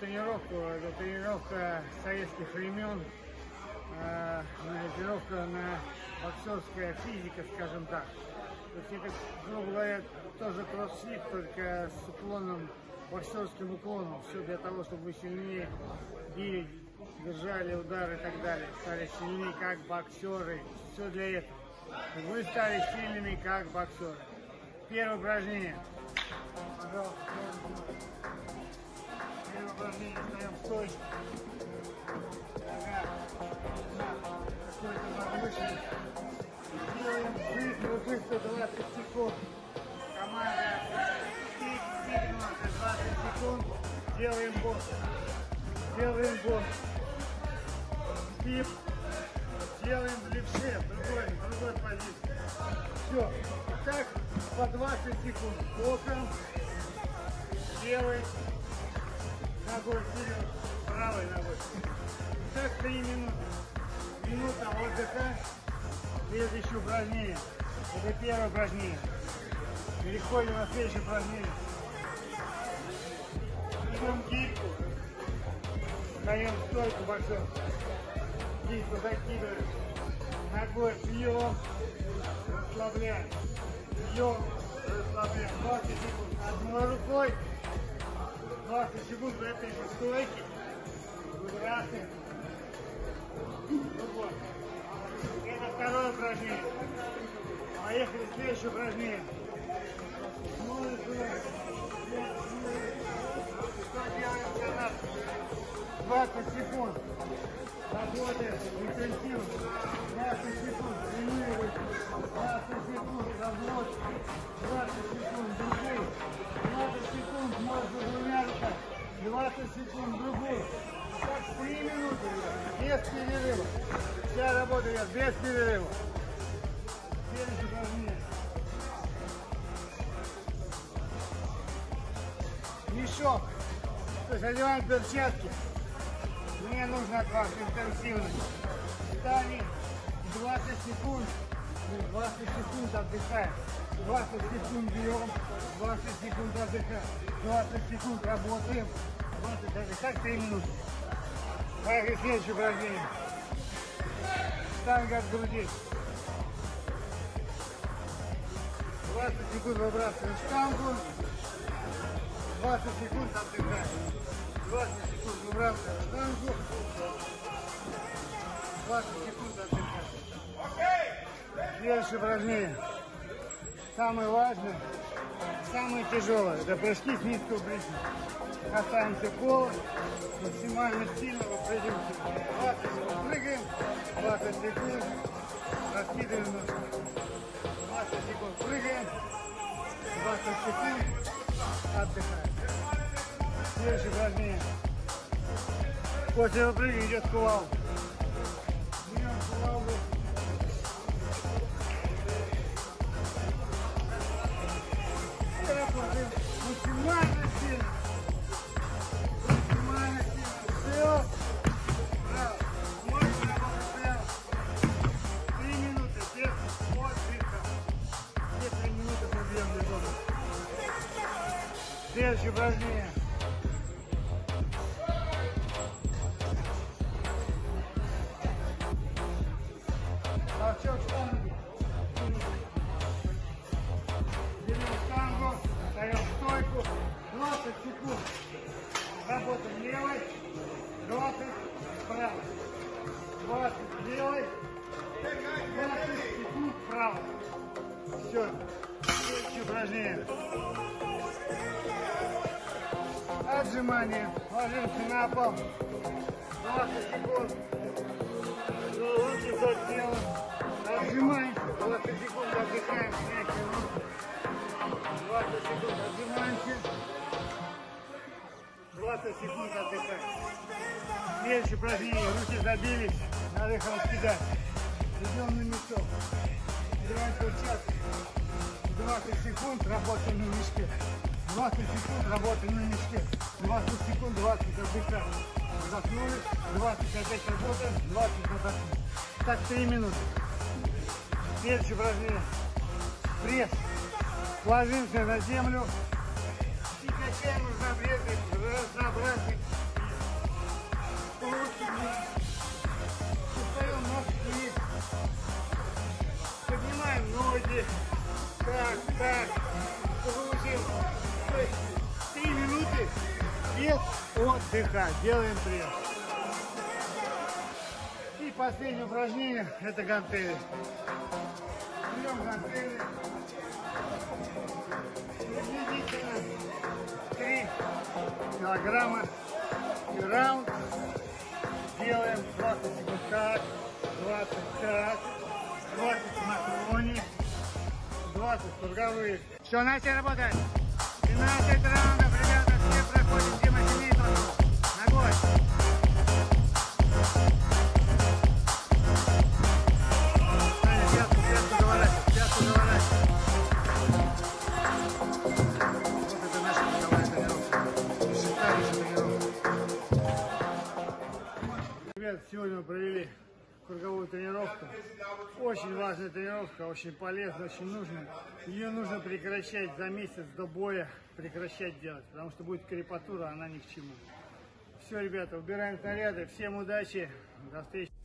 тренировку. Это тренировка советских времен, тренировка на боксерская физика, скажем так. То есть это, грубо говоря, тоже кроссфит, только с уклоном, боксерским уклоном. Все для того, чтобы вы сильнее били, держали удары и так далее. Стали сильнее как боксеры. Все для этого. Вы стали сильными как боксеры. Первое упражнение. Пожалуйста, первое упражнение. Встаем в стойку. Какой-то повышенный. Делаем быстро 20 секунд. Команда 20 секунд. Делаем босс. Делаем босс. Скип. Делаем в левше, в другой позиции. Все. Так по 20 секунд. Боком. Левой ногой вперед. Правой ногой. Так 3 минуты. Минута отдыха. Следующее упражнение. Это первое упражнение. Переходим на следующее упражнение. Идем гибку. Даем стойку боксер. Гибку закидываем. Ногой бьем. Расслабляем. Бьем. Расслабляем. 20 секунд. Одной рукой. 20 секунд в этой же стойке. Выбрасываем. Вот. Это второе упражнение. Поехали, следующее упражнение. Что делаем канат? 20 секунд. Работаем интенсивно. 20 секунд. Тренируем. 20 секунд. Развод. 20 секунд. Другую. 20 секунд. Можно двумя руками. 20 секунд. Другую. Так 3 минуты. Без перерыва. Вся работа идет без перерыва. Следующее упражнение. Мешок. То есть одеваем перчатки. Мне нужно от вас интенсивность. Встали 20 секунд. 20 секунд отдыхаем. 20 секунд бьем. 20 секунд отдыхаем. 20 секунд работаем. 20 отдыхаем. Так 3 минуты. Поехали, следующее упражнение. Штанга от груди. 20 секунд выбрасываем штангу. 20 секунд отдыхаем. 20 секунд выбрасываем штангу. 20 секунд отдыхаем. Следующее упражнение. Самое важное, самое тяжелое. Это прыжки с низкого плеча. Касаемся пола. Максимально сильно выпрыгиваем. 20 секунд прыгаем. 20 секунд. Раскидываем ножки. 20 секунд прыгаем. 20 секунд. Отдыхаем. Следующее упражнение. После выпрыгивания идет кувалда. Берем кувалду. И работаем максимально сильно. Максимально сильно. Все. Браво. Можно работать прямо. 3 минуты без отдыха. Все 3 минуты пробьем для дома. Следующее упражнение. Толчок штанги. Берем штангу, даем стойку. 20 секунд. Работаем левой. 20 правой. 20 левой. 20 секунд правой. Все. Следующее упражнение. Отжимание. Ложимся на пол. 20 секунд. Руки вдоль тела. Отжимаемся. 20 секунд отдыхаем. 20 секунд отжимаемся. 20 секунд отдыхаем. Следующее упражнение. Руки забились. Надо их раскидать. Идем на мешок. Одеваем перчатки. 20 секунд работаем на мешке. 20 секунд работаем на мешке. 20 секунд, 20 отдыхаем. Вдохнули, 20 опять работаем, 20 отдохнули. Так 3 минуты. Следующее упражнение. Пресс. Ложимся на землю и качаем разнообразие Встаем носки. Поднимаем ноги. Так. Погрузим. То есть 3 минуты без отдыха. Делаем пресс. И последнее упражнение — это гантели. Берем гантели. Приблизительно 3 килограмма. И раунд делаем 20 секунд так, 20 так, 20 на наклоне, 20 круговых. Все, начали работать. 12 раундов, ребята, все проходим. Дима, тяни ногой. Таня, пятку заворачивай. Вот это наша круговая тренировка. Шестая тренировка. Ребята, сегодня мы провели круговую тренировку. Очень важная тренировка, очень полезная, очень нужная. Ее нужно прекращать за месяц до боя, прекращать делать, потому что будет крепатура, она ни к чему. Все, ребята, убираем снаряды. Всем удачи, до встречи.